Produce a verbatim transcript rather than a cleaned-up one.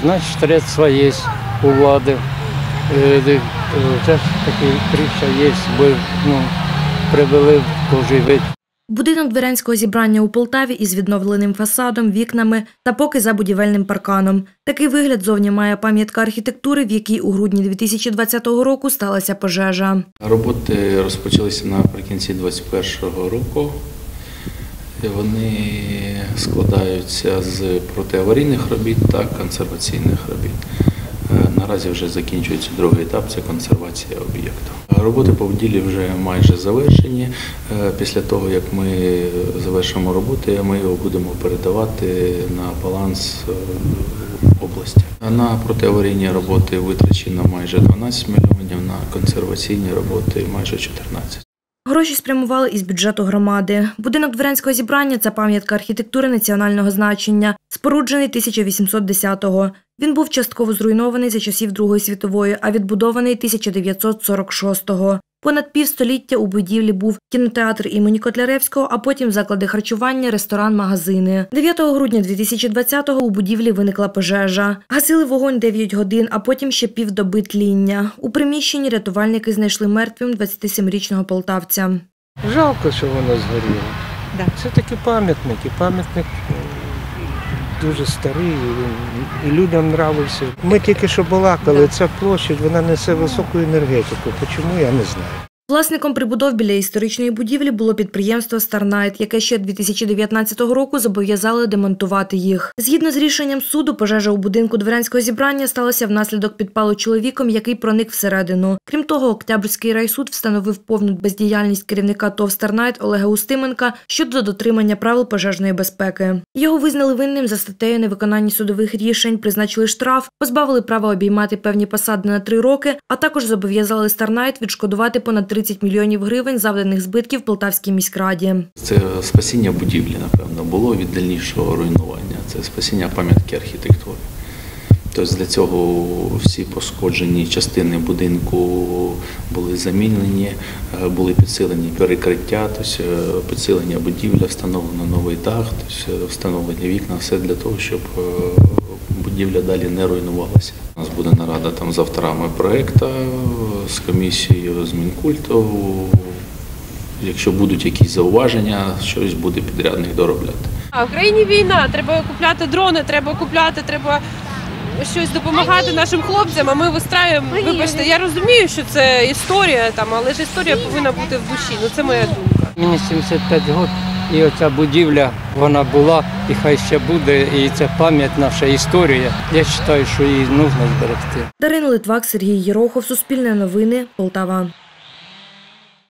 значить средства є у влади. Вже ж таки криша є, бо ну, привели в кожний вид. Будинок дворянського зібрання у Полтаві із відновленим фасадом, вікнами та поки за будівельним парканом. Такий вигляд зовні має пам'ятка архітектури, в якій у грудні дві тисячі двадцятого року сталася пожежа. Роботи розпочалися наприкінці двадцять першого року. Вони складаються з протиаварійних робіт та консерваційних робіт. Наразі вже закінчується другий етап – це консервація об'єкту. Роботи по будівлі вже майже завершені. Після того, як ми завершимо роботи, ми його будемо передавати на баланс області. На протиаварійні роботи витрачено майже дванадцять мільйонів, на консерваційні роботи майже чотирнадцять. Гроші спрямували із бюджету громади. Будинок дворянського зібрання – це пам'ятка архітектури національного значення, споруджений тисяча вісімсот десятого. Він був частково зруйнований за часів Другої світової, а відбудований тисяча дев'ятсот сорок шостого. Понад півстоліття у будівлі був кінотеатр імені Котляревського, а потім заклади харчування, ресторан, магазини. дев'ятого грудня дві тисячі двадцятого у будівлі виникла пожежа. Гасили вогонь дев'ять годин, а потім ще півдоби тління. У приміщенні рятувальники знайшли мертвим двадцятисемирічного полтавця. Жалко, що воно згоріло. Да. Це такі пам'ятники. Пам'ятник дуже старий і людям подобався. Ми тільки що балакали, да. Ця площадь, вона несе високу енергетику. Чому, я не знаю. Власником прибудов біля історичної будівлі було підприємство «Старнайт», яке ще дві тисячі дев'ятнадцятого року зобов'язали демонтувати їх. Згідно з рішенням суду, пожежа у будинку дворянського зібрання сталася внаслідок підпалу чоловіком, який проник всередину. Крім того, Октябрський райсуд встановив повну бездіяльність керівника ТОВ «Старнайт» Олега Устименка щодо дотримання правил пожежної безпеки. Його визнали винним за статтею невиконання судових рішень, призначили штраф, позбавили права обіймати певні посади на три роки, а також зобов'язали «Старнайт» відшкодувати понад тридцять мільйонів гривень завданих збитків Полтавській міськраді. Це спасіння будівлі, напевно, було від дальнішого руйнування. Це спасіння пам'ятки архітектури. Тобто для цього всі пошкоджені частини будинку були замінені, були підсилені перекриття, тобто підсилення будівля, встановлено новий дах, тобто встановлені вікна, все для того, щоб будівля далі не руйнувалася. У нас буде нарада там з авторами проєкту, з комісією з Мінкульту. Якщо будуть якісь зауваження, щось буде підрядник доробляти. А в країні війна, треба купляти дрони, треба купляти, треба щось допомагати нашим хлопцям, а ми вистраюємо. Вибачте, я розумію, що це історія, там, але ж історія повинна бути в душі, ну це моя думка. Мені сімдесят п'ять років, і оця будівля, вона була, і хай ще буде, і це пам'ять, наша історія. Я вважаю, що її потрібно зберегти. Дарина Литвак, Сергій Єрохов, Суспільне новини, Полтава.